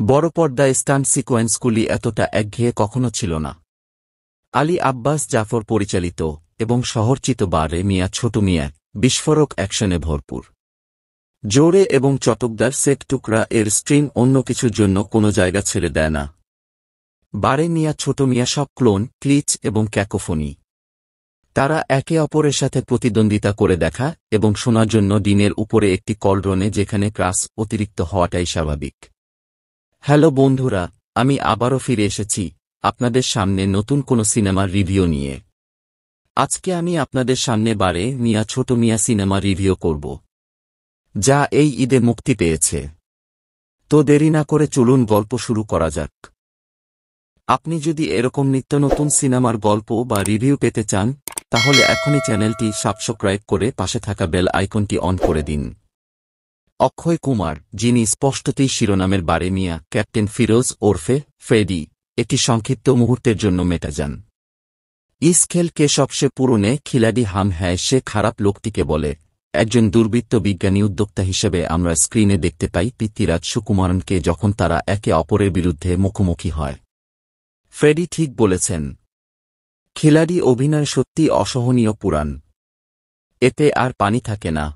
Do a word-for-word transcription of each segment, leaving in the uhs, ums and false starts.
বড় পর্দায় স্টান্ট সিকোয়েন্সগুলি এতটা একঘেয়ে কখনো ছিল না। আলী আব্বাস জাফর পরিচালিত এবং শহরচিত বারে মিয়া ছোট মিয়া বিস্ফোরক অ্যাকশনে ভরপুর। জোরে এবং চটকদার সেট টুকরা এর স্ট্রিং অন্য কিছুর জন্য কোনো জায়গা ছেড়ে দেয় না। বারে মিয়া ছোট মিয়া সব ক্লোন, ক্লিচ এবং ক্যাকোফোনি। তারা একে অপরের সাথে প্রতিদ্বন্দ্বিতা করে দেখা এবং শোনার জন্য ডিনের উপরে একটি কলড্রনে যেখানে ক্রাস অতিরিক্ত হওয়াটাই স্বাভাবিক। হ্যালো বন্ধুরা, আমি আবারও ফিরে এসেছি আপনাদের সামনে নতুন কোনো সিনেমার রিভিউ নিয়ে। আজকে আমি আপনাদের সামনে বারে মিয়া ছোট মিয়া সিনেমা রিভিউ করব, যা এই ঈদে মুক্তি পেয়েছে। তো দেরি না করে চলুন গল্প শুরু করা যাক। আপনি যদি এরকম নিত্য নতুন সিনেমার গল্প বা রিভিউ পেতে চান, তাহলে এখনই চ্যানেলটি সাবস্ক্রাইব করে পাশে থাকা বেল আইকনটি অন করে দিন। অক্ষয় কুমার, যিনি স্পষ্টতই শিরোনামের বারে মিয়া ক্যাপ্টেন ফিরোজ ওরফে ফ্রেডি, একটি সংক্ষিপ্ত মুহূর্তের জন্য মেটা যান। ইস খেল কে সবসে পুরনে খিলাড়ি হাম হ্যায়, সে খারাপ লোকটিকে বলে। একজন দুর্বৃত্ত বিজ্ঞানী উদ্যোক্তা হিসেবে আমরা স্ক্রিনে দেখতে পাই পৃথ্বীরাজ সুকুমারনকে যখন তারা একে অপরের বিরুদ্ধে মুখোমুখি হয়। ফ্রেডি ঠিক বলেছেন, খিলাড়ি অভিনয় সত্যি অসহনীয় পুরাণ। এতে আর পানি থাকে না,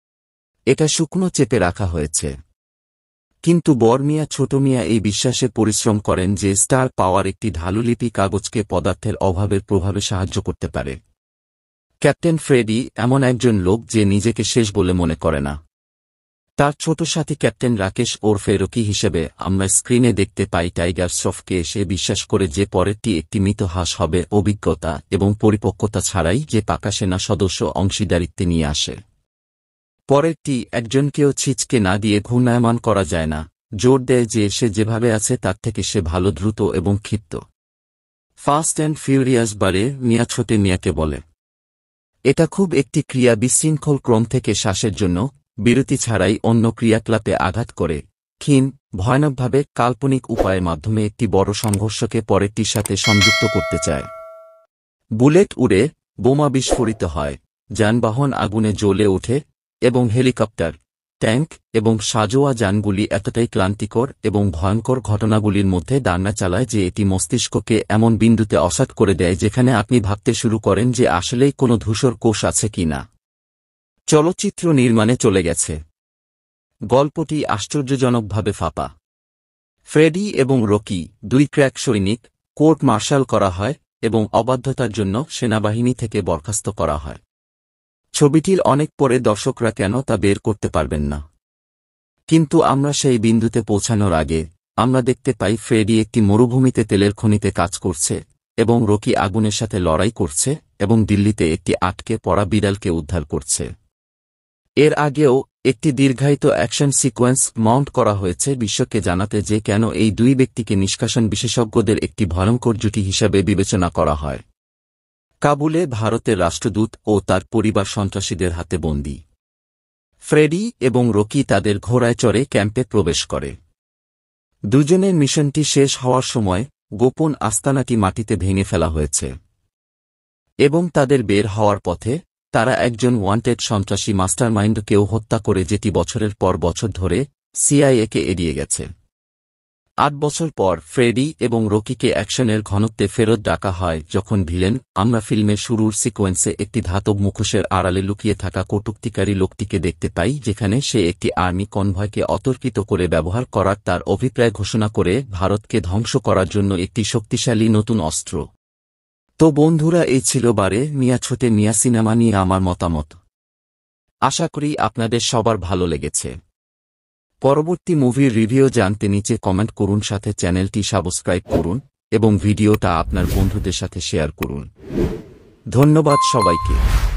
এটা শুকনো চেপে রাখা হয়েছে। কিন্তু বর মিয়া ছোট মিয়া এই বিশ্বাসে পরিশ্রম করেন যে স্টার পাওয়ার একটি ঢালুলিপি কাগজকে পদার্থের অভাবের প্রভাবে সাহায্য করতে পারে। ক্যাপ্টেন ফ্রেডি এমন একজন লোক যে নিজেকে শেষ বলে মনে করে না। তার ছোট সাথী ক্যাপ্টেন রাকেশ ওরফে রকি হিসেবে আমরা স্ক্রিনে দেখতে পাই টাইগার শ্রফকে। সে বিশ্বাস করে যে পরেরটি একটি মিতহাস হবে, অভিজ্ঞতা এবং পরিপক্কতা ছাড়াই যে পাকা সেনা সদস্য অংশীদারিত্বে নিয়ে আসে। পরেরটি একজনকেও ছিচকে না দিয়ে ঘূর্ণায়মান করা যায় না, জোর দেয় যে সে যেভাবে আছে তার থেকে সে ভালো, দ্রুত এবং ক্ষিপ্ত। ফাস্ট অ্যান্ড ফিউরিয়াস বারে মিয়া ছোটে মিয়াকে বলে। এটা খুব একটি ক্রিয়া বিশৃঙ্খল ক্রম থেকে শ্বাসের জন্য বিরতি ছাড়াই অন্য ক্রিয়াকলাপে আঘাত করে, ক্ষীণ, ভয়ানকভাবে কাল্পনিক উপায়ের মাধ্যমে একটি বড় সংঘর্ষকে পরেরটির সাথে সংযুক্ত করতে চায়। বুলেট উড়ে, বোমা বিস্ফোরিত হয়, যানবাহন আগুনে জ্বলে ওঠে এবং হেলিকপ্টার, ট্যাঙ্ক এবং সাজোয়া যানগুলি এতটাই ক্লান্তিকর এবং ভয়ঙ্কর ঘটনাগুলির মধ্যে দান্না চালায় যে এটি মস্তিষ্ককে এমন বিন্দুতে অসাড় করে দেয় যেখানে আপনি ভাবতে শুরু করেন যে আসলেই কোনো ধূসর কোষ আছে কি না। চলচ্চিত্র নির্মাণে চলে গেছে। গল্পটি আশ্চর্যজনকভাবে ফাঁপা। ফ্রেডি এবং রকি, দুই ক্র্যাক সৈনিক, কোর্ট মার্শাল করা হয় এবং অবাধ্যতার জন্য সেনাবাহিনী থেকে বরখাস্ত করা হয়। ছবিটির অনেক পরে দর্শকরা কেন তা বের করতে পারবেন না। কিন্তু আমরা সেই বিন্দুতে পৌঁছানোর আগে আমরা দেখতে পাই ফ্রেডি একটি মরুভূমিতে তেলের খনিতে কাজ করছে এবং রকি আগুনের সাথে লড়াই করছে এবং দিল্লিতে একটি আটকে পড়া বিড়ালকে উদ্ধার করছে। এর আগেও একটি দীর্ঘায়িত অ্যাকশন সিকোয়েন্স মাউন্ট করা হয়েছে বিশ্বকে জানাতে যে কেন এই দুই ব্যক্তিকে নিষ্কাশন বিশেষজ্ঞদের একটি ভয়ঙ্কর জুটি হিসাবে বিবেচনা করা হয়। কাবুলে ভারতের রাষ্ট্রদূত ও তার পরিবার সন্ত্রাসীদের হাতে বন্দী। ফ্রেডি এবং রকি তাদের ঘোড়ায় চড়ে ক্যাম্পে প্রবেশ করে। দুজনের মিশনটি শেষ হওয়ার সময় গোপন আস্তানাটি মাটিতে ভেঙে ফেলা হয়েছে এবং তাদের বের হওয়ার পথে তারা একজন ওয়ান্টেড সন্ত্রাসী মাস্টারমাইন্ডকেও হত্যা করে, যেটি বছরের পর বছর ধরে সিআইএকে এড়িয়ে গেছে। আট বছর পর ফ্রেডি এবং রকিকে অ্যাকশনের ঘনত্বে ফেরত ডাকা হয় যখন ভিলেন আমরা ফিল্মের শুরুর সিকোয়েন্সে একটি ধাতব মুখোশের আড়ালে লুকিয়ে থাকা কটূক্তিকারী লোকটিকে দেখতে পাই, যেখানে সে একটি আর্মি কনভয়কে অতর্কিত করে ব্যবহার করার তার অভিপ্রায় ঘোষণা করে ভারতকে ধ্বংস করার জন্য একটি শক্তিশালী নতুন অস্ত্র। তো বন্ধুরা, এই ছিল বারে মিয়া ছোটে মিয়া সিনেমা নিয়ে আমার মতামত। আশা করি আপনাদের সবার ভালো লেগেছে। পরবর্তী মুভির রিভিউ জানতে নিচে কমেন্ট করুন, সাথে চ্যানেলটি সাবস্ক্রাইব করুন এবং ভিডিওটা আপনার বন্ধুদের সাথে শেয়ার করুন। ধন্যবাদ সবাইকে।